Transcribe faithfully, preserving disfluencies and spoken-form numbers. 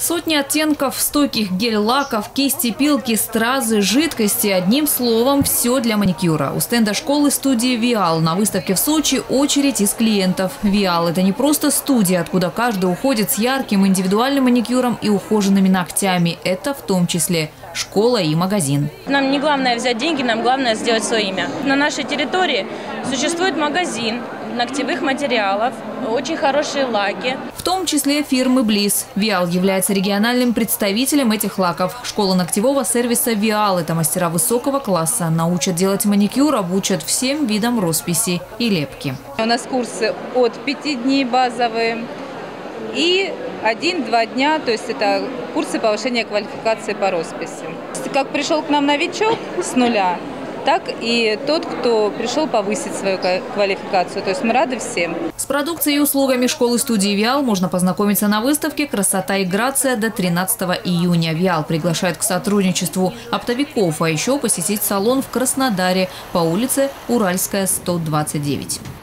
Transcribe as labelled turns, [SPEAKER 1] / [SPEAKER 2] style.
[SPEAKER 1] Сотни оттенков стойких гель-лаков, кисти, пилки, стразы, жидкости. Одним словом, все для маникюра. У стенда школы-студии «Виал» на выставке в Сочи очередь из клиентов. «Виал» – это не просто студия, откуда каждый уходит с ярким индивидуальным маникюром и ухоженными ногтями. Это в том числе школа и магазин.
[SPEAKER 2] Нам не главное взять деньги, нам главное сделать свое имя. На нашей территории существует магазин ногтевых материалов, очень хорошие лаки.
[SPEAKER 1] В том числе фирмы «Близ». «Виал» является региональным представителем этих лаков. Школа ногтевого сервиса «Виал» – это мастера высокого класса. Научат делать маникюр, обучат всем видам росписи и лепки.
[SPEAKER 3] У нас курсы от пяти дней базовые и один-два дня, то есть это курсы повышения квалификации по росписи. Как пришел к нам новичок с нуля, так и тот, кто пришел повысить свою квалификацию. То есть мы рады всем.
[SPEAKER 1] С продукцией и услугами школы-студии «Виал» можно познакомиться на выставке «Красота и грация» до тринадцатого июня. «Виал» приглашает к сотрудничеству оптовиков, а еще посетить салон в Краснодаре по улице Уральская, сто двадцать девять.